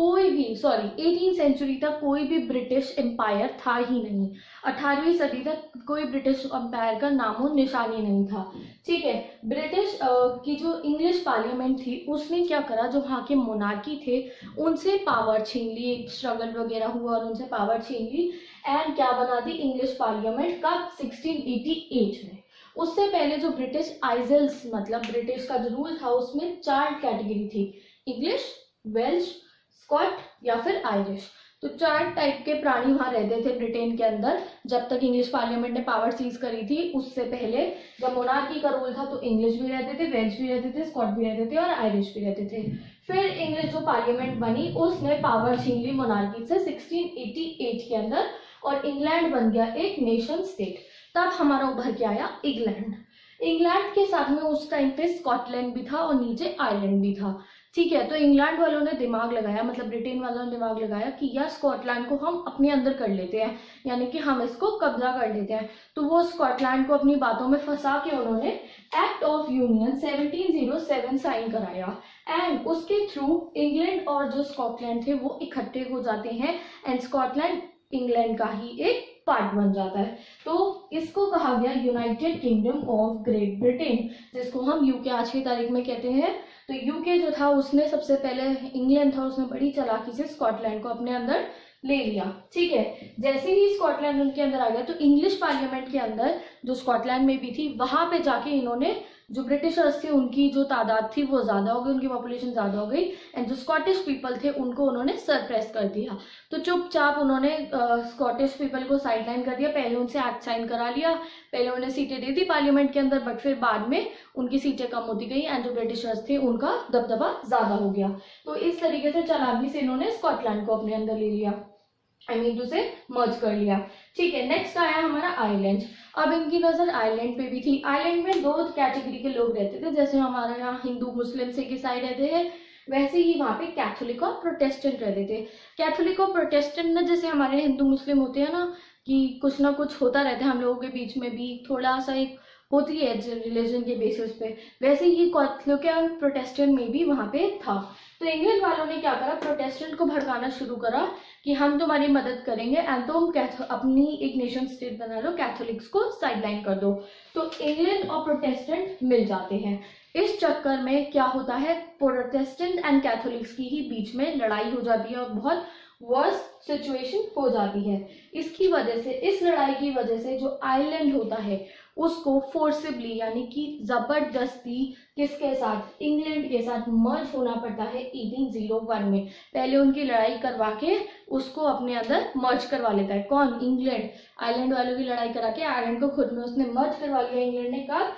18th सेंचुरी तक कोई भी ब्रिटिश एम्पायर था ही नहीं। 18वीं सदी तक कोई ब्रिटिश एम्पायर का नामो निशानी नहीं था। ठीक है, ब्रिटिश की जो इंग्लिश पार्लियामेंट थी उसने क्या करा, जो वहाँ के मोनार्की थे उनसे पावर छीन ली, स्ट्रगल वगैरह हुआ और उनसे पावर छीन ली एंड क्या बना दी इंग्लिश पार्लियामेंट का 1688 में। उससे पहले जो ब्रिटिश आइजल्स, मतलब ब्रिटिश का जो रूल था उसमें 4 कैटेगरी थी, इंग्लिश, वेल्श, स्कॉट या फिर आयरिश। तो 4 टाइप के प्राणी वहां रहते थे ब्रिटेन के अंदर जब तक इंग्लिश पार्लियामेंट ने पावर सीज करी थी। उससे पहले जब मोनार्की का रूल था तो इंग्लिश भी रहते थे, वेल्श भी रहते थे, स्कॉट भी रहते थे और आयरिश भी रहते थे। फिर इंग्लिश जो पार्लियामेंट बनी उसने पावर छीन ली मोनार्की से 1688 के अंदर और इंग्लैंड बन गया एक नेशन स्टेट। तब हमारा उभर के आया इंग्लैंड। इंग्लैंड के साथ में उस टाइम पे स्कॉटलैंड भी था और नीचे आयरलैंड भी था। ठीक है, तो इंग्लैंड वालों ने दिमाग लगाया, मतलब ब्रिटेन वालों ने दिमाग लगाया कि यार स्कॉटलैंड को हम अपने अंदर कर लेते हैं, यानी कि हम इसको कब्जा कर लेते हैं। तो वो स्कॉटलैंड को अपनी बातों में फंसा के उन्होंने एक्ट ऑफ यूनियन 1707 साइन कराया, एंड उसके थ्रू इंग्लैंड और जो स्कॉटलैंड थे वो इकट्ठे हो जाते हैं, एंड स्कॉटलैंड इंग्लैंड का ही एक पार्ट बन जाता है। तो इसको कहा गया United Kingdom of Great Britain, जिसको हम यूके आज की तारीख में कहते हैं। तो यूके जो था उसने सबसे पहले, इंग्लैंड था उसने बड़ी चालाकी से स्कॉटलैंड को अपने अंदर ले लिया। ठीक है, जैसे ही स्कॉटलैंड उनके अंदर आ गया तो इंग्लिश पार्लियामेंट के अंदर जो स्कॉटलैंड में भी थी वहां पे जाके इन्होंने, जो ब्रिटिशर्स थे उनकी जो तादाद थी वो ज्यादा हो गई, उनकी पॉपुलेशन ज्यादा हो गई, एंड जो स्कॉटिश पीपल थे उनको उन्होंने सरप्रेस कर दिया। तो चुपचाप उन्होंने स्कॉटिश पीपल को साइडलाइन कर दिया, पहले उनसे एक्ट साइन करा लिया, पहले उन्हें सीटें दे दी पार्लियामेंट के अंदर, बट फिर बाद में उनकी सीटें कम होती गई एंड जो ब्रिटिशर्स थे उनका दबदबा ज्यादा हो गया। तो इस तरीके से चालाकी से इन्होंने स्कॉटलैंड को अपने अंदर ले लिया, आई मीन उसे मर्ज कर लिया। ठीक है, नेक्स्ट आया हमारा आयरलैंड। अब इनकी नजर आयरलैंड पे भी थी। आयरलैंड में दो कैटेगरी के लोग रहते थे, जैसे हमारे यहाँ हिंदू मुस्लिम सिख ईसाई रहते हैं, वैसे ही वहां पे कैथोलिक और प्रोटेस्टेंट रहते थे। कैथोलिक और प्रोटेस्टेंट में जैसे हमारे हिंदू मुस्लिम होते हैं ना, कि कुछ ना कुछ होता रहता है हम लोगों के बीच में भी, थोड़ा सा एक होती है रिलीजन के बेसिस पे, वैसे ही कैथोलिक और प्रोटेस्टेंट में भी वहां पे था। तो इंग्लैंड वालों ने क्या करा, प्रोटेस्टेंट को भड़काना शुरू करा कि हम तुम्हारी मदद करेंगे एंड तुम अपनी एक नेशन स्टेट बना लो, कैथोलिक्स को साइडलाइन कर दो। तो इंग्लैंड और प्रोटेस्टेंट मिल जाते हैं। इस चक्कर में क्या होता है, प्रोटेस्टेंट एंड कैथोलिक्स की ही बीच में लड़ाई हो जाती है और बहुत वर्स सिचुएशन हो जाती है। इसकी वजह से, इस लड़ाई की वजह से जो आयरलैंड होता है उसको फोर्सिबली यानी कि जबरदस्ती किसके साथ, इंग्लैंड के साथ मर्ज होना पड़ता है 1801 में। पहले उनकी लड़ाई करवा के उसको अपने अंदर मर्ज करवा लेता है कौन, इंग्लैंड। आयरलैंड वालों की लड़ाई करा के आयरलैंड को खुद में उसने मर्ज करवा लिया इंग्लैंड ने, कब,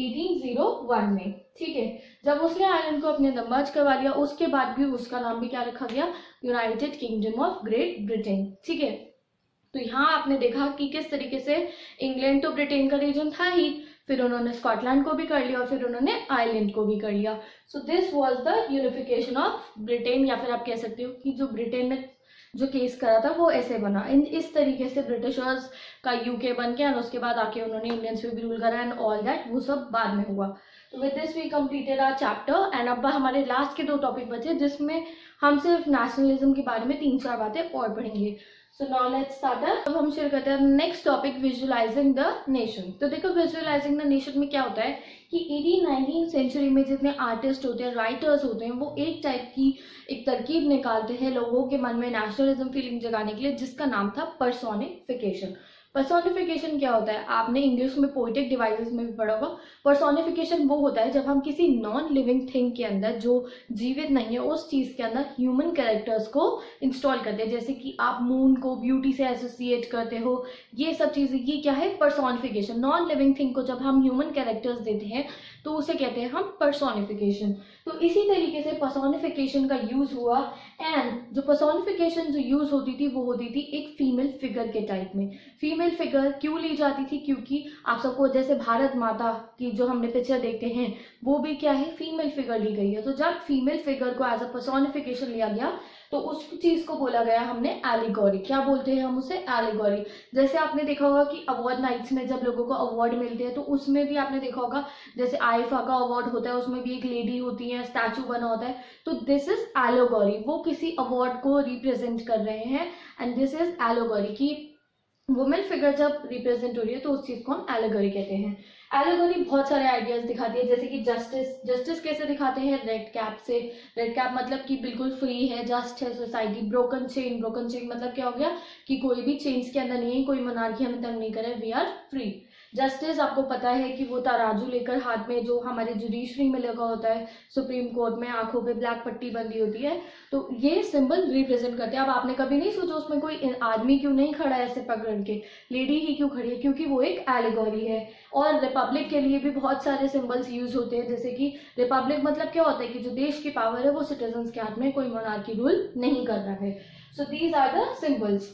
1801 में। ठीक है, जब उसने आयरलैंड को अपने अंदर मर्ज करवा लिया उसके बाद भी उसका नाम भी क्या रखा गया, United Kingdom of Great Britain. ठीक है, तो यहाँ आपने देखा कि किस तरीके से इंग्लैंड तो ब्रिटेन का रीजन था ही, फिर उन्होंने स्कॉटलैंड को भी कर लिया और फिर उन्होंने आयरलैंड को भी कर लिया। So this was the unification of Britain, या फिर आप कह सकते हो कि जो ब्रिटेन ने जो केस करा था वो ऐसे बना। इस तरीके से ब्रिटिशर्स का यूके बन गया और उसके बाद आके उन्होंने इंडियंस पे भी रूल करा एंड ऑल दैट, वो सब बाद में हुआ। तो with this we completed our chapter and अब हमारे लास्ट के दो टॉपिक बचे जिसमें हम सिर्फ नेशनलिज्म के बारे में 3-4 बातें और पढ़ेंगे। So now let's start. अब हम शुरू करते हैं next topic, visualising the nation. तो देखो विजुअलाइजिंग द नेशन में क्या होता है कि 18-19 सेंचुरी में जितने आर्टिस्ट होते हैं, राइटर्स होते हैं, वो एक टाइप की एक तरकीब निकालते हैं लोगों के मन में नेशनलिज्म फीलिंग जगाने के लिए, जिसका नाम था पर्सोनिफिकेशन। पर्सोनिफिकेशन क्या होता है, आपने इंग्लिश में पोएटिक डिवाइसेस में भी पढ़ा होगा। पर्सोनिफिकेशन वो होता है जब हम किसी नॉन लिविंग थिंग के अंदर, जो जीवित नहीं है, उस चीज के अंदर ह्यूमन कैरेक्टर्स को इंस्टॉल करते हैं। जैसे कि आप मून को ब्यूटी से एसोसिएट करते हो, ये सब चीजें, ये क्या है, पर्सोनिफिकेशन। नॉन लिविंग थिंग को जब हम ह्यूमन कैरेक्टर्स देते हैं तो उसे कहते हैं हम पर्सोनिफिकेशन। तो इसी तरीके से पर्सोनिफिकेशन का यूज हुआ, एंड जो पर्सोनिफिकेशन जो यूज होती थी वो होती थी एक फीमेल फिगर के टाइप में। फीमेल फिगर क्यों ली जाती थी, क्योंकि आप सबको जैसे भारत माता की जो हमने पिक्चर देखते हैं वो भी क्या है, फीमेल फिगर ली गई है। तो जब फीमेल फिगर को एज अ पर्सोनिफिकेशन लिया गया तो उस चीज को बोला गया हमने एलिगोरी। क्या बोलते हैं हम उसे, एलिगोरी। जैसे आपने देखा होगा कि अवार्ड नाइट्स में जब लोगों को अवार्ड मिलते हैं तो उसमें भी आपने देखा होगा, जैसे आईफा का अवार्ड होता है उसमें भी एक लेडी होती है, स्टैचू बना होता है, तो दिस इज एलिगोरी। वो किसी अवार्ड को रिप्रेजेंट कर रहे हैं एंड दिस इज एलिगोरी, की वुमेन फिगर जब रिप्रेजेंट हो रही है तो उस चीज को हम एलिगोरी कहते हैं। एलिगोरी बहुत सारे आइडियाज दिखाती है, जैसे कि जस्टिस कैसे दिखाते हैं, रेड कैप से। रेड कैप मतलब कि बिल्कुल फ्री है, जस्ट है सोसाइटी। ब्रोकन चेन मतलब क्या हो गया कि कोई भी चेन्स के अंदर नहीं है, कोई मोनार्की हमें तंग नहीं करे, वी आर फ्री। जस्टिस आपको पता है कि वो तराजू लेकर हाथ में, जो हमारे जुडिशरी में लगा होता है, सुप्रीम कोर्ट में आंखों पे ब्लैक पट्टी बंधी होती है, तो ये सिंबल रिप्रेजेंट करते हैं। अब आपने कभी नहीं सोचा उसमें कोई आदमी क्यों नहीं खड़ा है ऐसे पकड़ के, लेडी ही क्यों खड़ी है, क्योंकि वो एक एलिगोरी है। और रिपब्लिक के लिए भी बहुत सारे सिंबल्स यूज होते हैं, जैसे कि रिपब्लिक मतलब क्या होता है कि जो देश की पावर है वो सिटीजन्स के हाथ में, कोई मोनार्की रूल नहीं कर रहा है। So these are the symbols.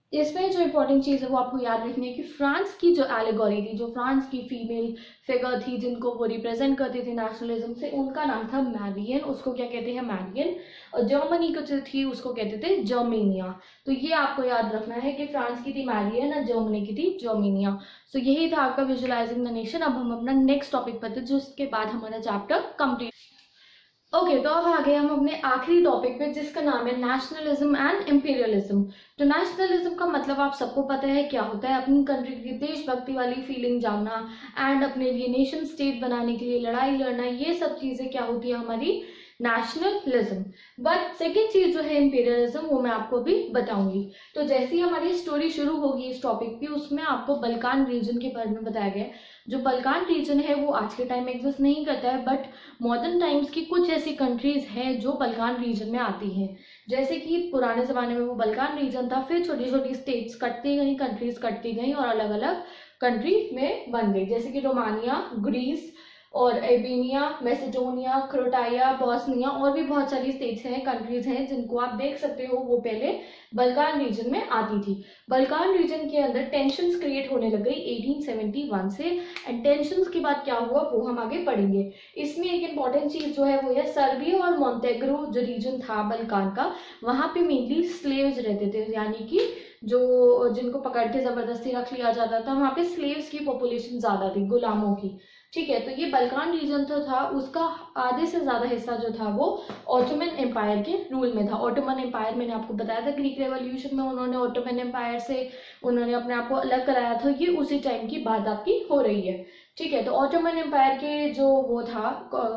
इसमें जो इम्पोर्टेंट चीज़ है वो आपको याद रखनी है कि फ्रांस की जो एलिगोरी थी, जो फ्रांस की फीमेल फिगर थी जिनको वो रिप्रेजेंट करती थी नेशनलिज्म से, उनका नाम था मैरियन। उसको क्या कहते हैं? मैरियन। और जर्मनी को जो थी उसको कहते थे जर्मेनिया। तो ये आपको याद रखना है कि फ्रांस की थी मैरियन और जर्मनी की थी जर्मेनिया। सो यही था आपका विजुअलाइजिंग द नेशन। अब हम अपना नेक्स्ट टॉपिक पढ़ते हैं, जिसके बाद हमारा चैप्टर कंप्लीट। ओके, तो अब आ गए हम अपने आखिरी टॉपिक पे, जिसका नाम है नेशनलिज्म एंड इंपीरियलिज्म। तो नेशनलिज्म का मतलब आप सबको पता है क्या होता है? अपनी कंट्री की देशभक्ति वाली फीलिंग जानना एंड अपने लिए नेशन स्टेट बनाने के लिए लड़ाई लड़ना, ये सब चीजें क्या होती है? हमारी नेशनलिज्म। बट सेकेंड चीज जो है इंपीरियलिज्म, वो मैं आपको भी बताऊंगी। तो जैसे ही हमारी स्टोरी शुरू होगी इस टॉपिक की, उसमें आपको बल्कान रीजन के बारे में बताया गया है। जो बल्कान रीजन है वो आज के टाइम में एग्जिस्ट नहीं करता है, बट मॉडर्न टाइम्स की कुछ ऐसी कंट्रीज हैं जो बल्कान रीजन में आती हैं। जैसे कि पुराने जमाने में वो बल्कान रीजन था, फिर छोटी छोटी स्टेट्स कटती गई, कंट्रीज कटती गई और अलग अलग कंट्री में बन गई, जैसे कि रोमानिया, ग्रीस और एल्बेनिया, मैसेडोनिया, क्रोटाइया, बॉस्निया और भी बहुत सारी स्टेट्स हैं, कंट्रीज हैं जिनको आप देख सकते हो वो पहले बल्कान रीजन में आती थी। बल्कान रीजन के अंदर टेंशन्स क्रिएट होने लग गई 1871 से, एंड टेंशन्स के बाद क्या हुआ वो हम आगे पढ़ेंगे। इसमें एक इंपॉर्टेंट चीज जो है वो है सर्बिया और मोंटेग्रो जो रीजन था बल्कान का, वहां पे मेनली स्लेव्स रहते थे, यानी कि जो जिनको पकड़ के जबरदस्ती रख लिया जाता था, वहां पे स्लेव्स की पॉपुलेशन ज्यादा थी, गुलामों की। ठीक है, तो ये बल्कान रीजन तो था, उसका आधे से ज्यादा हिस्सा जो था वो ऑटोमन एम्पायर के रूल में था। ऑटोमन एम्पायर मैंने आपको बताया था, ग्रीक रेवोल्यूशन में उन्होंने ऑटोमन एम्पायर से उन्होंने अपने आप को अलग कराया था, ये उसी टाइम की बात आपकी हो रही है। ठीक है, तो ऑटोमन एम्पायर के जो वो था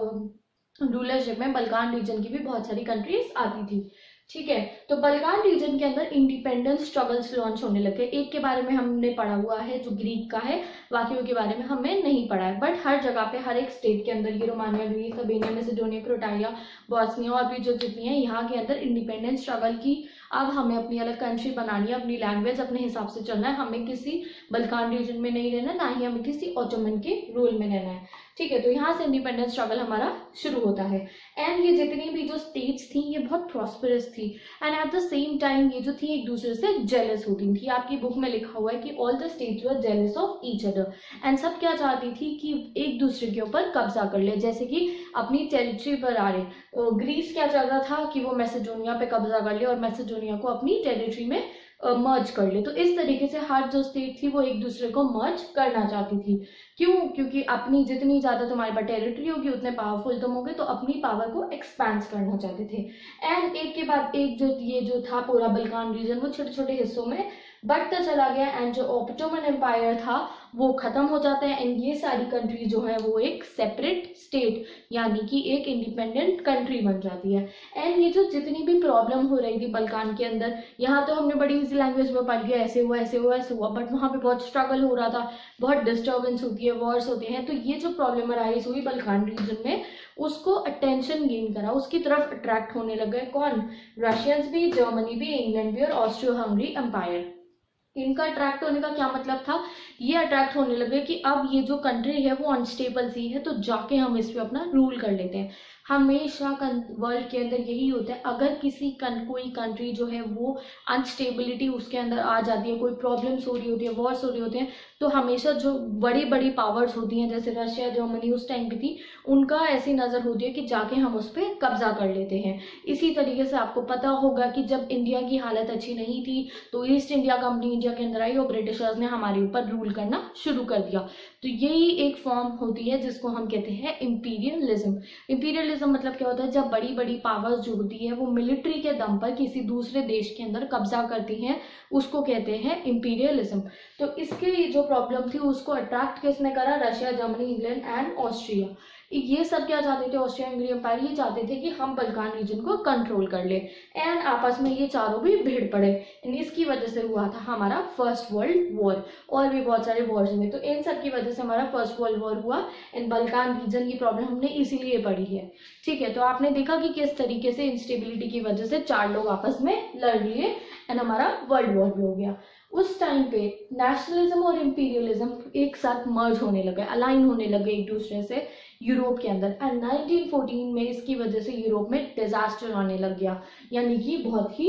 रूलरशिप में बल्कान रीजन की भी बहुत सारी कंट्रीज आती थी। ठीक है, तो बल्कान रीजन के अंदर इंडिपेंडेंस स्ट्रगल्स लॉन्च होने लगे। एक के बारे में हमने पढ़ा हुआ है जो ग्रीक का है, बाकियों के बारे में हमें नहीं पढ़ा है, बट हर जगह पे हर एक स्टेट के अंदर, ये Romania, Greece, Albania, Macedonia, Croatia, Bosnia और भी जो जितनी है यहाँ के अंदर इंडिपेंडेंस स्ट्रगल की। अब हमें अपनी अलग कंट्री बनानी है, अपनी लैंग्वेज अपने हिसाब से चलना है, हमें किसी बल्कान रीजन में नहीं रहना, ना ही हमें किसी ऑटोमन के रूल में रहना है। ठीक है, तो यहाँ से इंडिपेंडेंस स्ट्रगल हमारा शुरू होता है। एंड ये जितनी भी जो स्टेट्स थी ये बहुत प्रॉस्परस थी, and at the same time ये जो थी एक दूसरे से जेलस होती थी। आपकी बुक में लिखा हुआ है कि all the states were jealous of each other, and सब क्या चाहती थी कि एक दूसरे के ऊपर कब्जा कर ले, जैसे कि अपनी टेरिटरी पर आ रहे। ग्रीस क्या चाहता था कि वो मैसेडोनिया पे कब्जा कर ले और मैसेडोनिया को अपनी टेरिटरी में मर्ज कर ले। तो इस तरीके से हर जो स्टेट थी वो एक दूसरे को मर्ज करना चाहती थी। क्यों? क्योंकि अपनी जितनी ज्यादा तुम्हारे पास टेरिटरी होगी उतने पावरफुल तुम होगे, तो अपनी पावर को एक्सपैंड करना चाहते थे। एंड एक के बाद एक जो ये जो था पूरा बल्कान रीजन वो छोटे छोटे हिस्सों में बढ़ता चला गया, एंड जो ऑटोमन एम्पायर था वो खत्म हो जाता है, एंड ये सारी कंट्री जो है वो एक सेपरेट स्टेट यानी कि एक इंडिपेंडेंट कंट्री बन जाती है। एंड ये जो जितनी भी प्रॉब्लम हो रही थी बल्कान के अंदर, यहाँ तो हमने बड़ी इजी लैंग्वेज में पढ़ लिया ऐसे हुआ ऐसे हुआ ऐसे हुआ, बट वहाँ पे बहुत स्ट्रगल हो रहा था, बहुत डिस्टर्बेंस होती है, वॉर्स होते हैं। तो ये जो प्रॉब्लम अराइज हुई बल्कान रीजन में, उसको अटेंशन गेन करा, उसकी तरफ अट्रैक्ट होने लग गए कौन? रशियंस भी, जर्मनी भी, इंग्लैंड भी और ऑस्ट्रियो हंगरी एम्पायर। इनका अट्रैक्ट होने का क्या मतलब था? ये अट्रैक्ट होने लगे कि अब ये जो कंट्री है वो अनस्टेबल सी है, तो जाके हम इस पे अपना रूल कर लेते हैं। हमेशा वर्ल्ड के अंदर यही होता है, अगर कोई कंट्री जो है वो अनस्टेबिलिटी उसके अंदर आ जाती है, कोई प्रॉब्लम्स हो रही होती है, वॉर्स हो रही होती हैं, तो हमेशा जो बड़ी बड़ी पावर्स होती हैं जैसे रशिया, जर्मनी उस टाइम की थी, उनका ऐसी नज़र होती है कि जाके हम उस पर कब्जा कर लेते हैं। इसी तरीके से आपको पता होगा कि जब इंडिया की हालत अच्छी नहीं थी तो ईस्ट इंडिया कंपनी इंडिया के अंदर आई और ब्रिटिशर्स ने हमारे ऊपर रूल करना शुरू कर दिया। तो यही एक फॉर्म होती है जिसको हम कहते हैं इंपीरियलिज्म। इंपीरियलिज्म मतलब क्या होता है? जब बड़ी बड़ी पावर्स जो होती है वो मिलिट्री के दम पर किसी दूसरे देश के अंदर कब्जा करती हैं, उसको कहते हैं इंपीरियलिज्म। तो इसके जो प्रॉब्लम थी उसको अट्रैक्ट किसने करा? Russia, Germany, England and Austria. ये सब क्या चाहते थे? ऑस्ट्रिया हंगरी एम्पायर ये चाहते थे कि हम बल्कान रीजन को कंट्रोल कर ले, एंड आपस में ये चारों भी भिड़ पड़े। इसकी वजह से हुआ था हमारा फर्स्ट वर्ल्ड वॉर, और भी बहुत सारे वॉर्स हुए। तो इन सब की वजह से हमारा फर्स्ट वर्ल्ड वॉर हुआ। इन बल्कान रीजन की प्रॉब्लम हमने इसीलिए पढ़ी है। ठीक है, तो आपने देखा कि किस तरीके से इंस्टेबिलिटी की वजह से चार लोग आपस में लड़ लिए एंड हमारा वर्ल्ड वॉर भी हो गया। उस टाइम पे नेशनलिज्म और इंपीरियलिज्म एक साथ मर्ज होने लगे, अलाइन होने लगे एक दूसरे से यूरोप के अंदर। एंड 1914 में इसकी वजह से यूरोप में डिजास्टर आने लग गया, यानी कि बहुत ही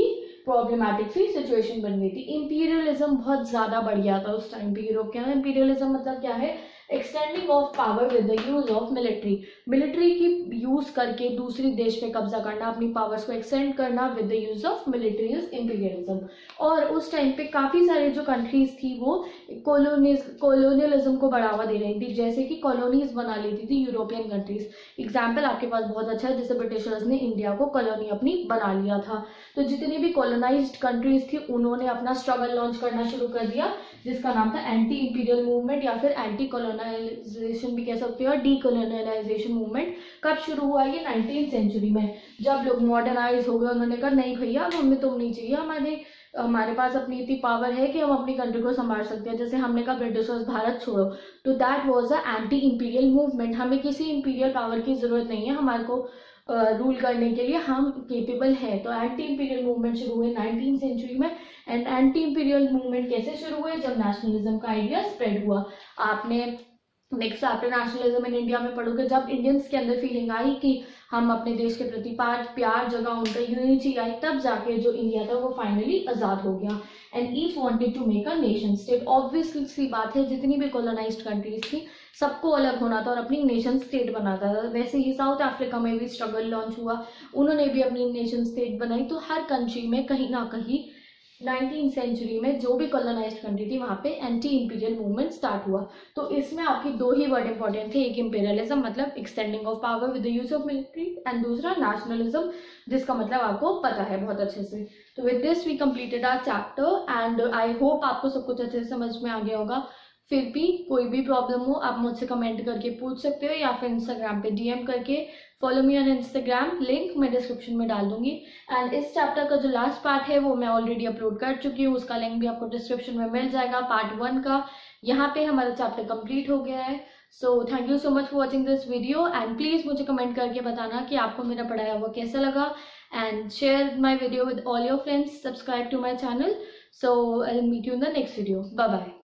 प्रॉब्लमेटिक सी सिचुएशन बन गई थी। इंपीरियलिज्म बहुत ज्यादा बढ़ गया था उस टाइम पे यूरोप के अंदर। इंपीरियलिज्म मतलब क्या है, extending of power with the use of military, military की यूज करके दूसरी देश पे कब्जा करना, अपनी पावर्स को एक्सटेंड करना with the use of military is imperialism. और उस टाइम पे काफी सारे जो कंट्रीज थी वो कॉलोनियलिज्म को बढ़ावा दे रही थी, जैसे कि कॉलोनीज बना लेती थी यूरोपियन कंट्रीज। एग्जाम्पल आपके पास बहुत अच्छा है, जैसे ब्रिटिशर्स ने इंडिया को कॉलोनी अपनी बना लिया था। तो जितनी भी कॉलोनाइज्ड कंट्रीज थी उन्होंने अपना स्ट्रगल लॉन्च करना शुरू कर दिया, जिसका नाम था एंटी इंपीरियल मूवमेंट या फिर एंटी कॉलोनाइजेशन भी कह सकते हो, और डीकोलोनाइजेशन मूवमेंट। कब शुरू हुआ ये 19th सेंचुरी में, जब लोग मॉडर्नाइज हो गए। उन्होंने कहा नहीं भैया हमें तुम नहीं चाहिए, हमारे पास अपनी इतनी पावर है कि हम अपनी कंट्री को संभाल सकते हैं। जैसे हमने कहा ब्रिटिशर्स भारत छोड़ो, तो that was a anti imperial movement. हमें किसी इंपीरियल पावर की जरूरत नहीं है, हमारे को रूल करने के लिए हम केपेबल हैं। तो एंटी इंपीरियल मूवमेंट शुरू हुए 19th सेंचुरी में। एंड एंटी इंपीरियल मूवमेंट कैसे शुरू हुए, जब नेशनलिज्म का आइडिया स्प्रेड हुआ। आपने next chapter nationalism in India में पढ़ोगे, जब इंडियंस के अंदर फीलिंग आई कि हम अपने देश के प्रति प्यार जगह, उनका यूनिटी आई, तब जाके जो इंडिया था वो फाइनली आजाद हो गया। And each wanted to make a nation state. Obviously सी बात है, जितनी भी कॉलोनाइज्ड कंट्रीज थी सबको अलग होना था और अपनी नेशन स्टेट बनाता था। वैसे ही साउथ अफ्रीका में भी स्ट्रगल लॉन्च हुआ, उन्होंने भी अपनी नेशन स्टेट बनाई। तो हर कंट्री में कहीं ना कहीं 19th सेंचुरी में जो भी कॉलोनाइज्ड कंट्री थी वहां पे एंटी इंपीरियल मूवमेंट स्टार्ट हुआ। तो इसमें आपकी दो ही वर्ड इंपॉर्टेंट थे, एक इंपीरियलिज्म मतलब extending of power with the use of military, and दूसरा नेशनलिज्म, जिसका मतलब आपको पता है बहुत अच्छे से। तो with this we completed our chapter and I hope आपको सब कुछ अच्छे से समझ में आ गया होगा। फिर भी कोई भी प्रॉब्लम हो आप मुझसे कमेंट करके पूछ सकते हो, या फिर इंस्टाग्राम पे डीएम करके। Follow me on Instagram, link मैं डिस्क्रिप्शन में डाल दूंगी। एंड इस चैप्टर का जो लास्ट पार्ट है वो मैं ऑलरेडी अपलोड कर चुकी हूँ, उसका लिंक भी आपको डिस्क्रिप्शन में मिल जाएगा, पार्ट 1 का। यहाँ पे हमारा चैप्टर कंप्लीट हो गया है। So thank you so much for watching this video, and please मुझे कमेंट करके बताना कि आपको मेरा पढ़ाया हुआ कैसा लगा, and share my video with all your friends, subscribe to my channel. So I will meet you in the next video. Bye bye.